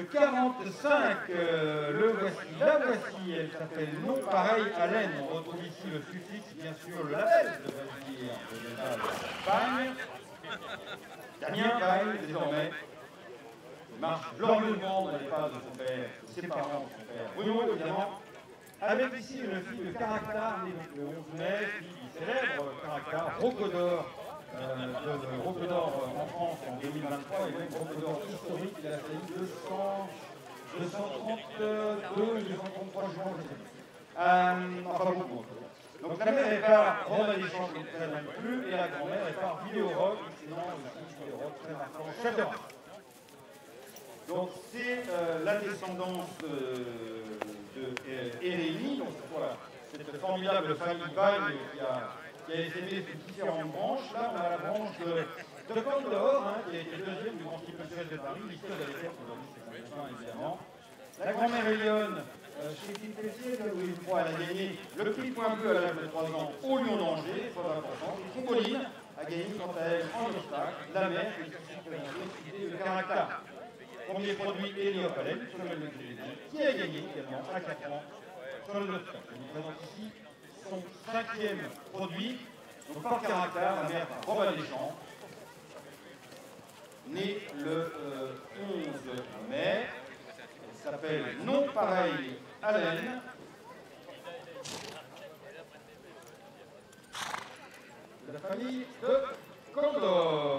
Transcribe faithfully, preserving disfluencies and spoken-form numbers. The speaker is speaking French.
quarante-cinq, euh, le voici, la voici, elle s'appelle Non Pareil à Laine. On retrouve ici le suffixe, bien sûr, le label de Valdir, de l'État d'Espagne. Damien Vaille, désormais, marche glorieusement dans les pas de son père, de ses parents, de son père Bruno, évidemment, avec ici une fille de Caractère, née donc le onze mai, fille célèbre, Caractère, Rocodor, euh, de Rocodor en France en deux mille vingt-trois, et même Rocodor historique, il a fallu deux cents, deux cent trente-deux, deux cent trente-trois jours, je sais plus. Euh, enfin beaucoup. Donc la mère est par Romain Deschamps, qui ne traîne même plus, et la grand-mère est par Vidéo Rock, excellent aussi, Vidéo Rock, très marquant, chef de race. Donc c'est euh, la descendance euh, de Hérénie, donc voilà, cette formidable famille Vaille qui a, qui a été sous différentes branches. Là, on a la branche de, de Candor, hein, qui a été deuxième du Grand Prix de Paris, l'histoire de l'époque, aujourd'hui c'est cinquante-cinq évidemment. La grand-mère Elione, euh, chez Philippe Pelletier, où une fois elle a gagné le prix point bleu à l'âge de trois ans au Lyon d'Angers, très important. Et Trouboline a gagné quant à elle en obstacle, la mère qui est de Caractère. Premier produit Héliopalène, sur le G D D, qui a gagné également à quatre ans sur le obstacle. Je vous présente ici son cinquième produit, donc par Caractère, la mère par Robin Deschamps, née le euh, onze mai. Elle s'appelle Non Pareil à Laine. De la famille de Candor.